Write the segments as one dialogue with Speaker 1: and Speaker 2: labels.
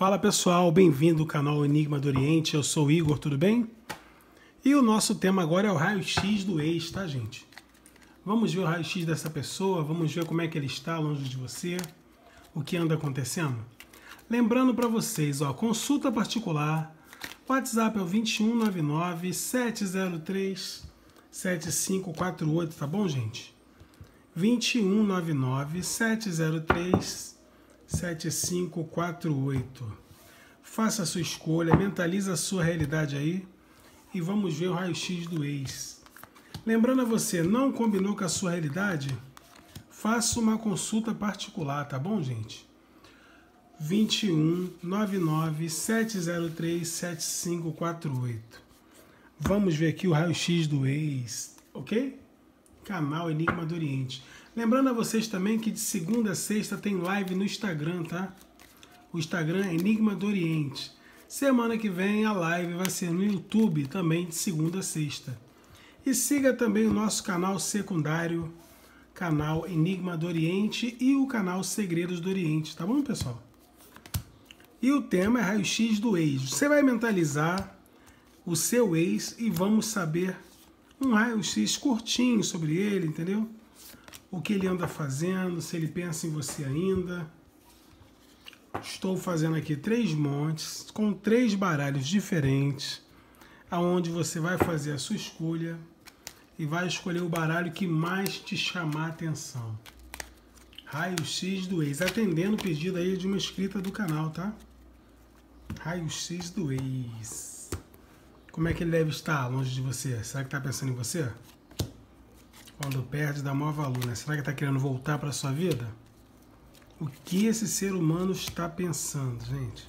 Speaker 1: Fala pessoal, bem-vindo ao canal Enigma do Oriente, eu sou o Igor, tudo bem? E o nosso tema agora é o raio-x do ex, tá gente? Vamos ver o raio-x dessa pessoa, vamos ver como é que ele está longe de você, o que anda acontecendo. Lembrando para vocês, ó, consulta particular, WhatsApp é o 2199-703-7548, tá bom gente? 2199-703-7548. Faça a sua escolha, mentaliza a sua realidade aí e vamos ver o raio-x do ex. Lembrando a você, não combinou com a sua realidade? Faça uma consulta particular, tá bom, gente? 2199-703-7548. Vamos ver aqui o raio-x do ex, ok? Canal Enigma do Oriente. Lembrando a vocês também que de segunda a sexta tem live no Instagram, tá? O Instagram é Enigma do Oriente. Semana que vem a live vai ser no YouTube também de segunda a sexta. E siga também o nosso canal secundário, canal Enigma do Oriente e o canal Segredos do Oriente, tá bom, pessoal? E o tema é raio-x do ex. Você vai mentalizar o seu ex e vamos saber um raio-x curtinho sobre ele, entendeu? O que ele anda fazendo, se ele pensa em você ainda. Estou fazendo aqui 3 montes com 3 baralhos diferentes, aonde você vai fazer a sua escolha e vai escolher o baralho que mais te chamar a atenção. Raio-x do ex, atendendo o pedido aí de uma inscrita do canal, tá? Raio-x do ex. Como é que ele deve estar longe de você? Será que está pensando em você? Quando perde, dá maior valor, né? Será que está querendo voltar para a sua vida? O que esse ser humano está pensando, gente?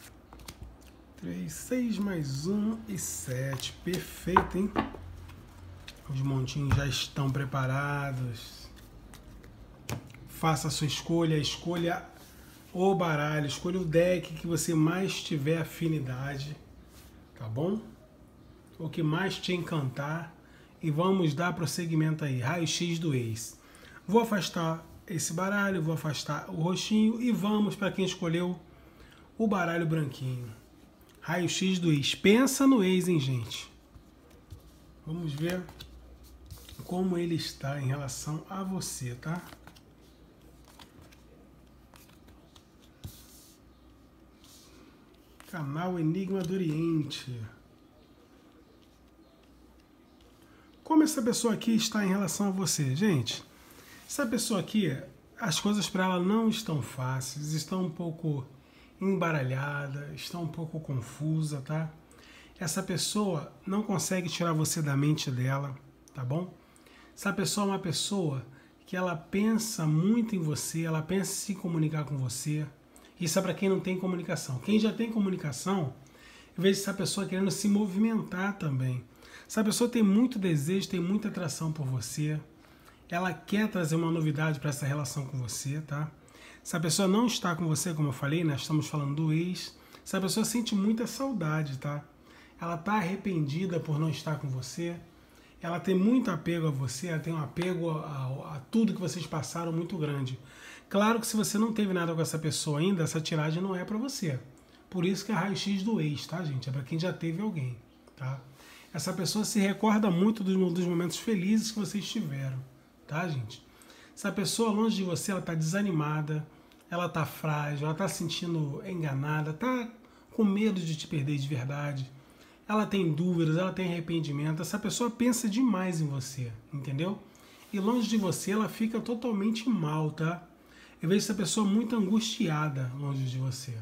Speaker 1: 3, 6 mais 1 e 7. Perfeito, hein? Os montinhos já estão preparados. Faça a sua escolha. Escolha o baralho. Escolha o deck que você mais tiver afinidade. Tá bom? O que mais te encantar. E vamos dar prosseguimento aí. Raio-x do ex. Vou afastar esse baralho, vou afastar o roxinho e vamos para quem escolheu o baralho branquinho. Raio-x do ex. Pensa no ex, hein, gente? Vamos ver como ele está em relação a você, tá? Canal Enigma do Oriente. Como essa pessoa aqui está em relação a você? Gente, essa pessoa aqui, as coisas para ela não estão fáceis, estão um pouco embaralhada, estão um pouco confusa, tá? Essa pessoa não consegue tirar você da mente dela, tá bom? Essa pessoa é uma pessoa que ela pensa muito em você, ela pensa em se comunicar com você. Isso é para quem não tem comunicação. Quem já tem comunicação, eu vejo essa pessoa querendo se movimentar também. Essa pessoa tem muito desejo, tem muita atração por você. Ela quer trazer uma novidade para essa relação com você, tá? Essa pessoa não está com você, como eu falei, nós estamos falando do ex. Essa pessoa sente muita saudade, tá? Ela está arrependida por não estar com você. Ela tem muito apego a você, ela tem um apego a tudo que vocês passaram muito grande. Claro que se você não teve nada com essa pessoa ainda, essa tiragem não é para você. Por isso que é raio-x do ex, tá, gente? É para quem já teve alguém, tá? Essa pessoa se recorda muito dos momentos felizes que vocês tiveram, tá, gente? Essa pessoa longe de você, ela está desanimada, ela está frágil, ela está se sentindo enganada, está com medo de te perder de verdade, ela tem dúvidas, ela tem arrependimento, essa pessoa pensa demais em você, entendeu? E longe de você, ela fica totalmente mal, tá? Eu vejo essa pessoa muito angustiada longe de você.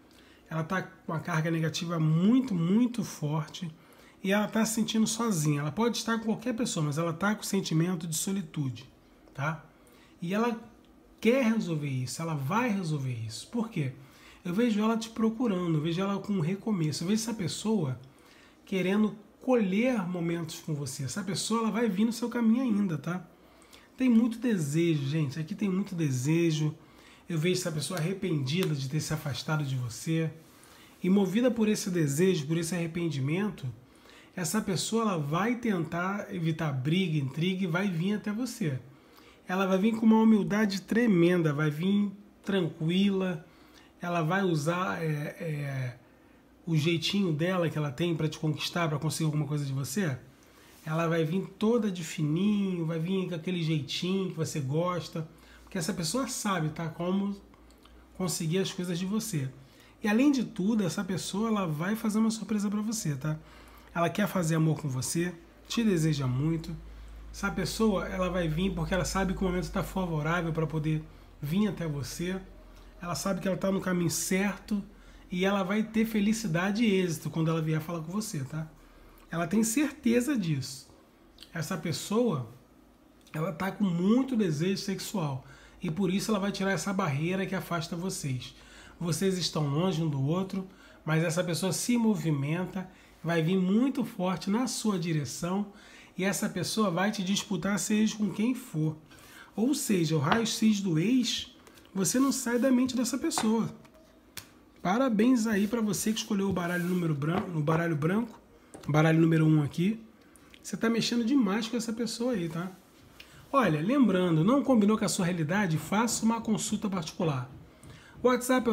Speaker 1: Ela está com uma carga negativa muito, muito forte, e ela está se sentindo sozinha. Ela pode estar com qualquer pessoa, mas ela está com sentimento de solitude, tá? E ela quer resolver isso, ela vai resolver isso. Por quê? Eu vejo ela te procurando, eu vejo ela com um recomeço. Eu vejo essa pessoa querendo colher momentos com você. Essa pessoa, ela vai vir no seu caminho ainda, tá? Tem muito desejo, gente. Aqui tem muito desejo. Eu vejo essa pessoa arrependida de ter se afastado de você. E movida por esse desejo, por esse arrependimento, essa pessoa ela vai tentar evitar briga, intriga e vai vir até você. Ela vai vir com uma humildade tremenda, vai vir tranquila, ela vai usar o jeitinho dela que ela tem para te conquistar, para conseguir alguma coisa de você? Ela vai vir toda de fininho, vai vir com aquele jeitinho que você gosta, porque essa pessoa sabe, tá, como conseguir as coisas de você. E além de tudo, essa pessoa ela vai fazer uma surpresa para você, tá? Ela quer fazer amor com você, te deseja muito. Essa pessoa ela vai vir porque ela sabe que o momento está favorável para poder vir até você. Ela sabe que ela está no caminho certo e ela vai ter felicidade e êxito quando ela vier falar com você, tá? Ela tem certeza disso. Essa pessoa, ela está com muito desejo sexual e por isso ela vai tirar essa barreira que afasta vocês. Vocês estão longe um do outro, mas essa pessoa se movimenta, vai vir muito forte na sua direção e essa pessoa vai te disputar seja com quem for. Ou seja, o raio-x do ex, você não sai da mente dessa pessoa. Parabéns aí para você que escolheu o baralho branco, baralho número 1 aqui. Você está mexendo demais com essa pessoa aí, tá? Olha, lembrando, não combinou com a sua realidade? Faça uma consulta particular. O WhatsApp é o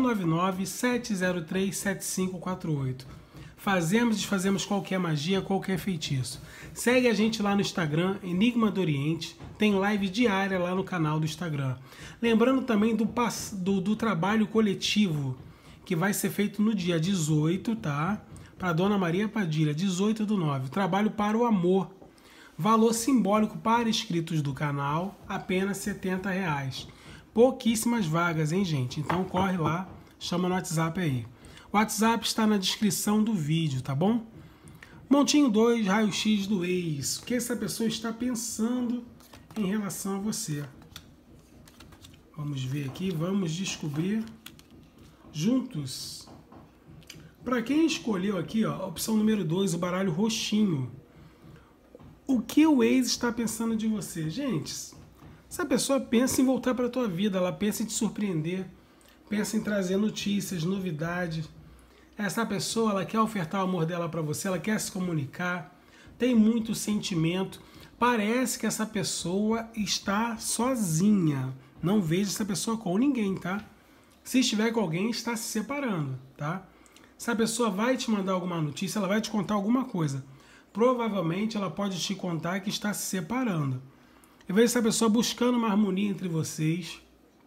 Speaker 1: 2199-703-7548. Fazemos e desfazemos qualquer magia, qualquer feitiço. Segue a gente lá no Instagram, Enigma do Oriente. Tem live diária lá no canal do Instagram. Lembrando também do trabalho coletivo, que vai ser feito no dia 18, tá? Para Dona Maria Padilha, 18/9. Trabalho para o amor. Valor simbólico para inscritos do canal, apenas R$ 70. Pouquíssimas vagas, hein, gente? Então corre lá, chama no WhatsApp aí. O WhatsApp está na descrição do vídeo, tá bom? Montinho 2, raio-x do ex. O que essa pessoa está pensando em relação a você? Vamos ver aqui, vamos descobrir juntos. Para quem escolheu aqui, ó, a opção número 2, o baralho roxinho. O que o ex está pensando de você? Gente, essa pessoa pensa em voltar para a tua vida, ela pensa em te surpreender, pensa em trazer notícias, novidades. Essa pessoa, ela quer ofertar o amor dela para você, ela quer se comunicar, tem muito sentimento. Parece que essa pessoa está sozinha. Não vejo essa pessoa com ninguém, tá? Se estiver com alguém, está se separando, tá? Essa pessoa vai te mandar alguma notícia, ela vai te contar alguma coisa. Provavelmente ela pode te contar que está se separando. Eu vejo essa pessoa buscando uma harmonia entre vocês.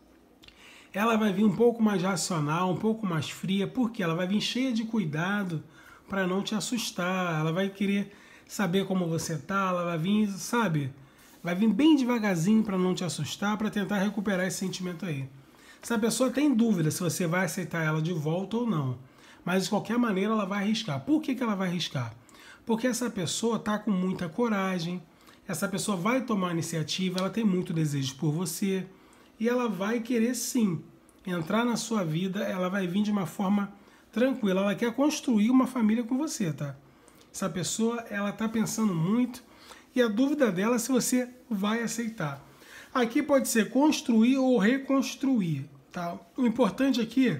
Speaker 1: Ela vai vir um pouco mais racional, um pouco mais fria, porque ela vai vir cheia de cuidado para não te assustar. Ela vai querer saber como você tá, ela vai vir, sabe? Vai vir bem devagarzinho para não te assustar, para tentar recuperar esse sentimento aí. Essa pessoa tem dúvida se você vai aceitar ela de volta ou não. Mas de qualquer maneira ela vai arriscar. Por que ela vai arriscar? Porque essa pessoa está com muita coragem, essa pessoa vai tomar iniciativa, ela tem muito desejo por você e ela vai querer sim entrar na sua vida, ela vai vir de uma forma tranquila, ela quer construir uma família com você, tá? Essa pessoa, ela está pensando muito e a dúvida dela é se você vai aceitar. Aqui pode ser construir ou reconstruir, tá? O importante aqui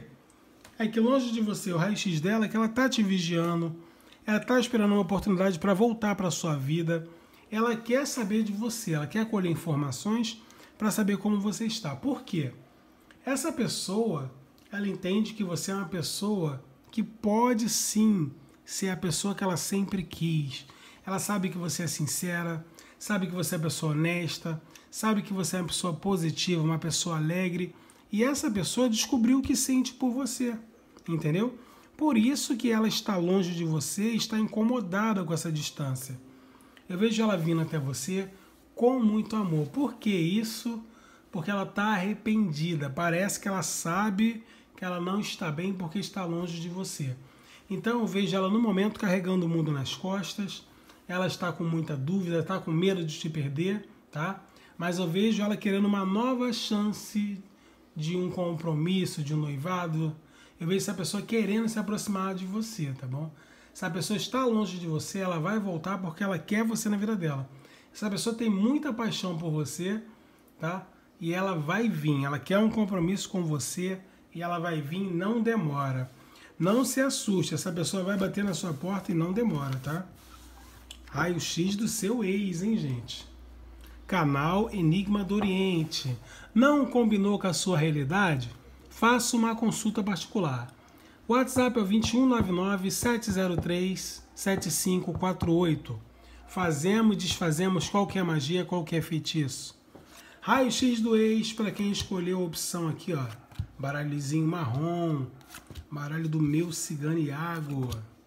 Speaker 1: é que longe de você, o raio-x dela é que ela está te vigiando, ela está esperando uma oportunidade para voltar para a sua vida, ela quer saber de você, ela quer colher informações para saber como você está. Por quê? Essa pessoa, ela entende que você é uma pessoa que pode sim ser a pessoa que ela sempre quis. Ela sabe que você é sincera, sabe que você é uma pessoa honesta, sabe que você é uma pessoa positiva, uma pessoa alegre. E essa pessoa descobriu o que sente por você, entendeu? Por isso que ela está longe de você e está incomodada com essa distância. Eu vejo ela vindo até você com muito amor. Por que isso? Porque ela está arrependida. Parece que ela sabe que ela não está bem porque está longe de você. Então eu vejo ela no momento carregando o mundo nas costas. Ela está com muita dúvida, está com medo de te perder, tá? Mas eu vejo ela querendo uma nova chance de um compromisso, de um noivado. Eu vejo essa pessoa querendo se aproximar de você, tá bom? Se a pessoa está longe de você, ela vai voltar porque ela quer você na vida dela. Essa pessoa tem muita paixão por você, tá? E ela vai vir, ela quer um compromisso com você e ela vai vir, não demora. Não se assuste, essa pessoa vai bater na sua porta e não demora, tá? Raio-x do seu ex, hein, gente? Canal Enigma do Oriente. Não combinou com a sua realidade? faça uma consulta particular. O WhatsApp é o 2199-703-7548. Fazemos e desfazemos qualquer magia, qualquer feitiço. Raio-X do ex, para quem escolheu a opção aqui, ó. Baralhozinho marrom, baralho do meu cigano Iago.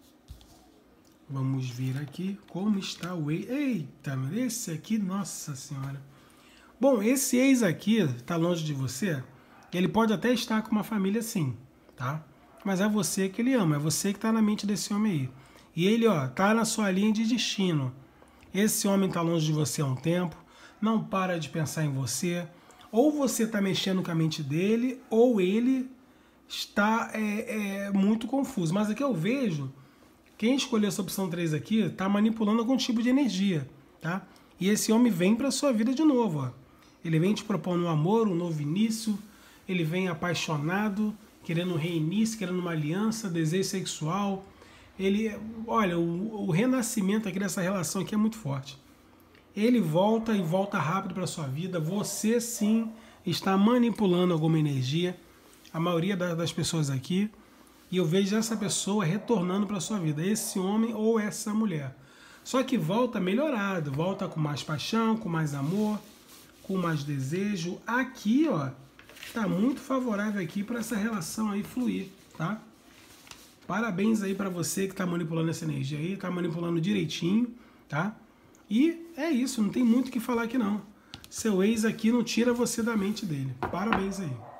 Speaker 1: Vamos ver aqui como está o ex. Eita, esse aqui, nossa senhora. Bom, esse ex aqui está longe de você. Ele pode até estar com uma família sim, tá? Mas é você que ele ama, é você que está na mente desse homem aí. E ele, ó, tá na sua linha de destino. Esse homem está longe de você há um tempo, não para de pensar em você. Ou você está mexendo com a mente dele, ou ele está muito confuso. Mas aqui eu vejo, quem escolheu essa opção 3 aqui, está manipulando algum tipo de energia, tá? E esse homem vem para a sua vida de novo, ó. Ele vem te propondo um amor, um novo início, ele vem apaixonado, querendo um reinício, querendo uma aliança, desejo sexual. Ele, olha, o renascimento aqui dessa relação aqui é muito forte. Ele volta e volta rápido para sua vida. Você sim está manipulando alguma energia. A maioria das pessoas aqui. E eu vejo essa pessoa retornando para sua vida. Esse homem ou essa mulher. Só que volta melhorado. Volta com mais paixão, com mais amor, com mais desejo. Aqui, ó, tá muito favorável aqui para essa relação aí fluir, tá? Parabéns aí para você que está manipulando essa energia aí. Tá manipulando direitinho, tá? E é isso, não tem muito o que falar aqui não. Seu ex aqui não tira você da mente dele. Parabéns aí.